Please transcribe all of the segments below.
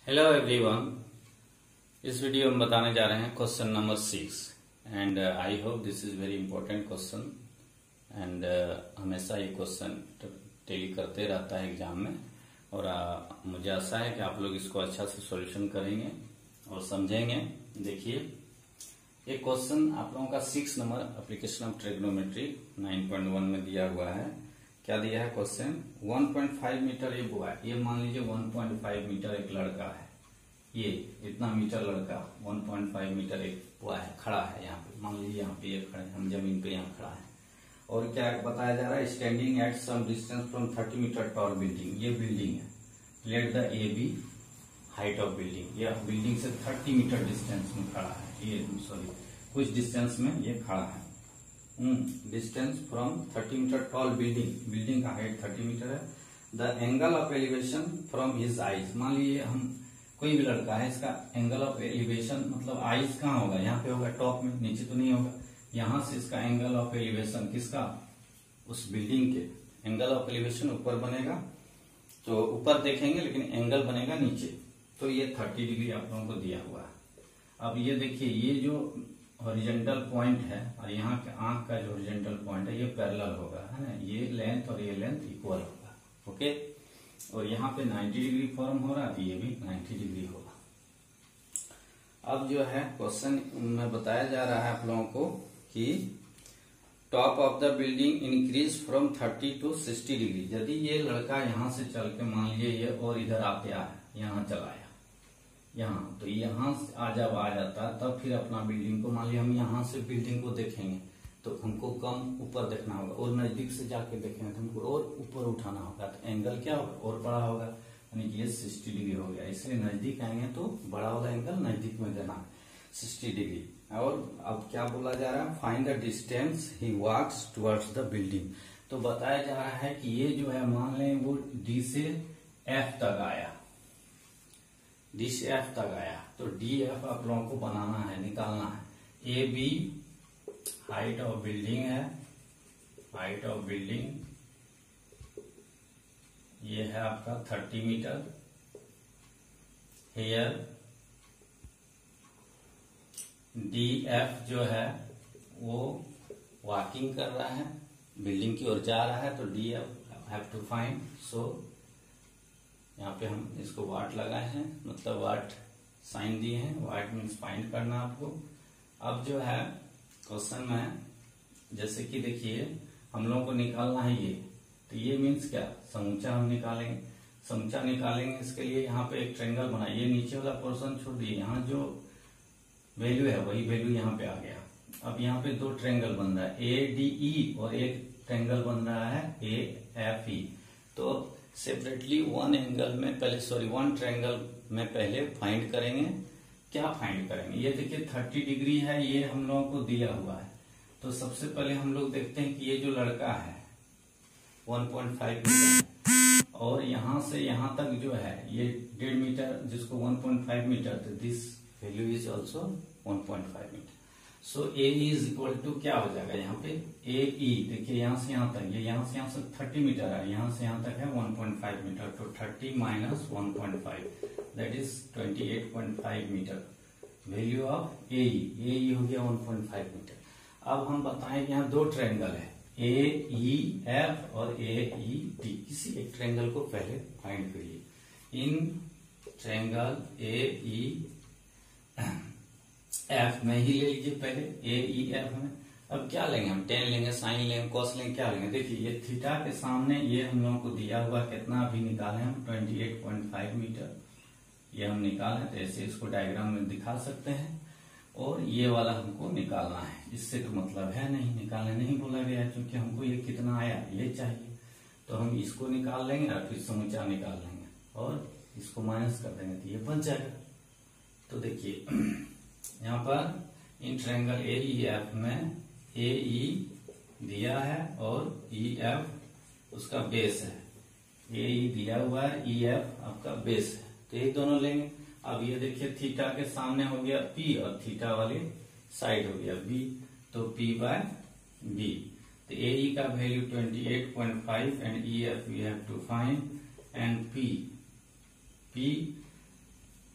Hello everyone. इस video में बताने जा रहे हैं question number 6 and I hope this is very important question एंड हमेशा ये क्वेश्चन डेली करते रहता है एग्जाम में और मुझे आशा है कि आप लोग इसको अच्छा से सॉल्यूशन करेंगे और समझेंगे। देखिए ये क्वेश्चन आप लोगों का 6 नंबर एप्लीकेशन ऑफ ट्रिग्नोमेट्री 9.1 में दिया हुआ है। क्या दिया है क्वेश्चन? 1.5 मीटर ये बुआ है। ये मान लीजिए 1.5 मीटर एक लड़का है, ये इतना मीटर लड़का 1.5 मीटर एक बुआ है, खड़ा है यहाँ पे। मान लीजिए यहाँ पे ये खड़े, हम जमीन पे यहाँ खड़ा है और क्या बताया जा रहा है? Standing at some distance from 30 metre tall building. ये बिल्डिंग है, let the A B height of building. ये बिल्डिंग से 30 मीटर डिस्टेंस में खड़ा है, ये सॉरी कुछ डिस्टेंस में ये खड़ा है। Distance from 30 metre tall building, building का हाइट 30 मीटर है। The angle of elevation from his eyes. मान लीजिए हम कोई भी लड़का है, इसका एंगल ऑफ एलिवेशन मतलब आईज कहाँ होगा? यहाँ पे होगा टॉप में, नीचे तो नहीं होगा। यहाँ से इसका एंगल ऑफ एलिवेशन किसका? उस बिल्डिंग के एंगल ऑफ एलिवेशन ऊपर बनेगा, तो ऊपर देखेंगे लेकिन एंगल बनेगा नीचे। तो ये 30 डिग्री आप लोगों को दिया हुआ है। अब ये देखिए, ये जो हॉरिजॉन्टल पॉइंट है और यहाँ के आंख का जो हॉरिजॉन्टल पॉइंट है ये पैरेलल होगा, है ना। ये लेंथ और ये लेंथ इक्वल होगा, ओके। और यहाँ पे 90 डिग्री फॉर्म हो रहा है, ये भी 90 डिग्री होगा। अब जो है क्वेश्चन में बताया जा रहा है आप लोगों को कि top of the building increase from 30 to 60 degree. यदि ये लड़का यहाँ से चल के मान लीजिए ये और इधर आते आया, यहाँ चलाया यहाँ, तो यहाँ जब आ जाता है तब फिर अपना बिल्डिंग को मान लीजिए हम यहाँ से बिल्डिंग को देखेंगे तो हमको कम ऊपर देखना होगा और नजदीक से जाके देखेंगे तो हमको और ऊपर उठाना होगा, तो एंगल क्या होगा? और बड़ा होगा, यानी कि ये 60 डिग्री हो गया। इसलिए नजदीक आएंगे तो बड़ा वाला एंगल नजदीक में देना 60 डिग्री। और अब क्या बोला जा रहा है? Find the distance he walks towards the building. तो बताया जा रहा है कि ये जो है मान लें वो डी से एफ तक आया, डी से एफ तक आया, तो डी एफ आप लोगों को बनाना है, निकालना है। A B height of building है, हाइट ऑफ बिल्डिंग ये है आपका 30 मीटर। हेयर डी एफ जो है वो वॉकिंग कर रहा है, बिल्डिंग की ओर जा रहा है, तो D F have to find. So यहाँ पे हम इसको वाट लगाए हैं, मतलब वाट साइन दिए हैं, वाट मीन्स फाइंड करना आपको। अब जो है क्वेश्चन में जैसे कि देखिए हम लोगों को निकालना है ये, तो ये मीन्स क्या? समूचा हम निकालेंगे, समूचा निकालेंगे। इसके लिए यहाँ पे एक ट्रायंगल बनाइए, नीचे वाला पोर्शन छोड़ दिए, यहाँ जो वैल्यू है वही वैल्यू यहाँ पे आ गया। अब यहाँ पे दो ट्रायंगल बन रहा है ए डी ई और एक ट्रायंगल बन रहा है ए एफ ई। तो सेपरेटली वन ट्रायंगल में पहले फाइंड करेंगे। क्या फाइंड करेंगे? ये देखिए 30 डिग्री है, ये हम लोगों को दिया हुआ है। तो सबसे पहले हम लोग देखते हैं कि ये जो लड़का है 1.5 मीटर और यहाँ से यहाँ तक जो है ये 1.5 मीटर, जिसको 1.5 मीटर, तो this value is also 1.5 metre. So A is equal to क्या हो जाएगा? यहाँ पे ए ई देखिए यहाँ से यहाँ तक, ये यहाँ से 30 मीटर है, यहाँ से यहाँ तक है 1.5 मीटर, तो 30 minus 1.5 that is 28.5 metre. Value of A E हो गया 1.5 मीटर। अब हम बताएं कि यहाँ दो ट्रायंगल है ए ई एफ और ए ई डी। किसी एक ट्रायंगल को पहले फाइंड करिए। In triangle A E F में ही ले लीजिए पहले, ए ई एफ में। अब क्या लेंगे हम? टेन लेंगे, साइन लेंगे, कॉस लेंगे, क्या लेंगे? देखिए ये थीटा के सामने ये हम लोगों को दिया हुआ कितना अभी निकाले हम 28.5 मीटर, ये हम निकाले। तो ऐसे इसको डायग्राम में दिखा सकते हैं। और ये वाला हमको निकालना है, इससे तो मतलब है नहीं, निकालने नहीं बोला गया है, क्योंकि हमको ये कितना आया ये चाहिए। तो हम इसको निकाल लेंगे और फिर समूचा निकाल लेंगे और इसको माइनस कर देंगे तो ये बच जाएगा। तो देखिए यहाँ पर in triangle A E F में ए ई दिया है और ई एफ उसका बेस है। ए ई दिया हुआ है, ई एफ आपका बेस है, तो ये दोनों लेंगे। अब ये देखिए थीटा के सामने हो गया पी और थीटा वाली साइड हो गया बी, तो पी बाय बी। तो ए ई का value 28.5 and E F we have to find and P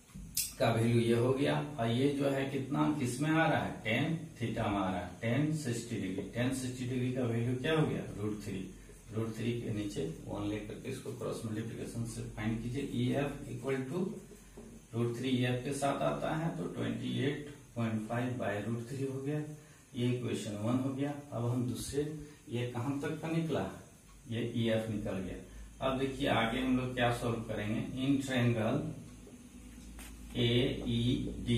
इसका वैल्यू ये हो गया, और ये जो है कितना किस में आ रहा है, tan थीटा में आ रहा है, tan 60 डिग्री। tan 60 डिग्री का वैल्यू क्या हो गया, √3। √3 के नीचे 1 लेकर के इसको क्रॉस मल्टीप्लिकेशन से फाइंड कीजिए। EF इक्वल टू √3 EF के साथ आता है तो 28.5 बाय √3 हो गया। ये इक्वेशन 1 हो गया। अब हम दूसरे, ये कहां तक का निकला, ये EF निकल गया। अब देखिए आगे हम लोग क्या सॉल्व करेंगे। इन ट्रायंगल AED,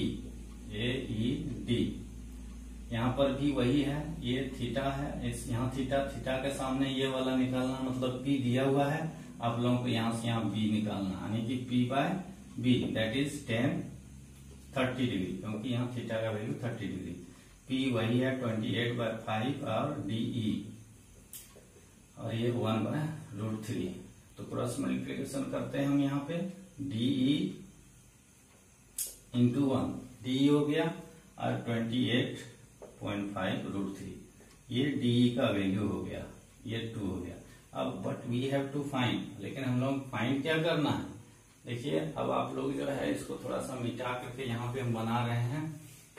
यहाँ पर भी वही है, ये थीटा है, इस यहाँ थीटा के सामने ये वाला निकालना, मतलब P दिया हुआ है, आप लोगों को यहाँ से यहाँ B निकालना, यानी कि P by B that is tan 30 degree, क्योंकि यहाँ थीटा का वैल्यू 30 डिग्री। P वही है 28/5 और DE, और ये 1/√3। तो क्रॉस मल्टीप्लिकेशन करते हैं हम यहाँ पे, DE इंटू 1, DE हो गया, और 28.5 √3, ये DE का वैल्यू हो गया, ये 2 हो गया। अब but we have to find, लेकिन हम लोग फाइंड क्या करना है, देखिए अब आप लोग जो है इसको थोड़ा सा मिटा करके यहाँ पे हम बना रहे हैं।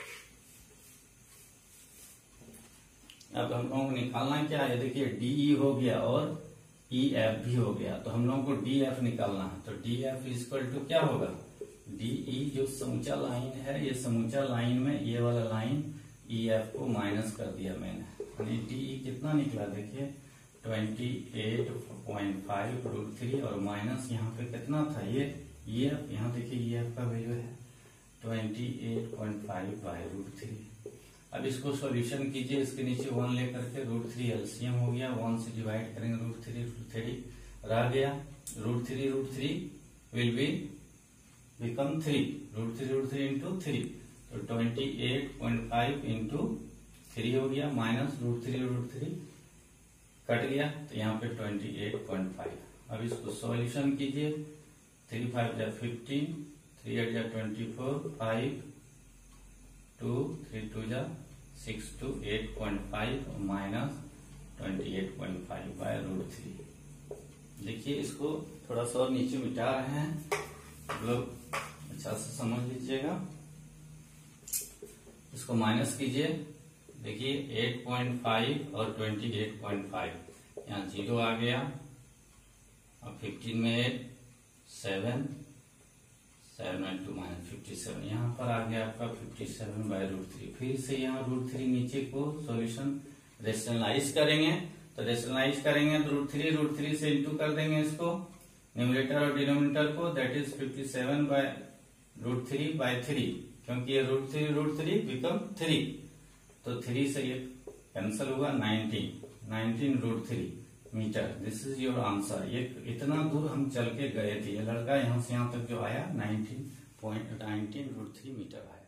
अब हम लोगों को निकालना क्या है, देखिए DE हो गया और EF भी हो गया, तो हम लोगों को DF निकालना है। तो DF इक्वल टू क्या होगा, DE जो समूचा लाइन है, ये समूचा लाइन में ये वाला लाइन EF को माइनस कर दिया मैंने, यानी DE कितना निकला, देखिए 28.5 √3 और माइनस यहाँ पे कितना था, ये EF, यहाँ देखिए EF का वैल्यू है 28.5 बाय √3। अब इसको सॉल्यूशन कीजिए, इसके नीचे 1 लेकर के, √3 एलसीएम हो गया, 1 से डिवाइड करेंगे √3 रह गया, √3 विल बी बिकम 3, √3 इंटू 3, तो 28.5 इंटू 3 हो गया, माइनस √3 कट गया, तो यहाँ पे 28.5। अब इसको सॉल्यूशन कीजिए, 3 5 जा 15, 3 8 जा 24, 5 2 3 2 जा 6 to 8.5 माइनस 28.5 बाय √3। देखिए इसको थोड़ा सा और नीचे मिटा रहे हैं, आप लोग अच्छा से समझ लीजिएगा। इसको माइनस कीजिए, देखिए 8.5 और 28.5, यहाँ 0 आ गया, अब 15 में 8 7 7 9 2 -57, यहाँ पर आ गया आपका 57 बाय √3। फिर से यहाँ √3 नीचे को सॉल्यूशन रेशनलाइज करेंगे, तो रेशनलाइज करेंगे तो √3 से इंटू कर देंगे इसको, न्यूमरेटर और डिनोमिनेटर को, दैट इज 57 बाय √3 बाय 3, क्योंकि ये √3 बिकम 3, तो 3 से ये कैंसिल हुआ, 19 √3 metre. This is your answer. ये इतना दूर हम चल के गए थे, ये लड़का यहाँ से यहाँ तक जो आया 19 √3 मीटर आया।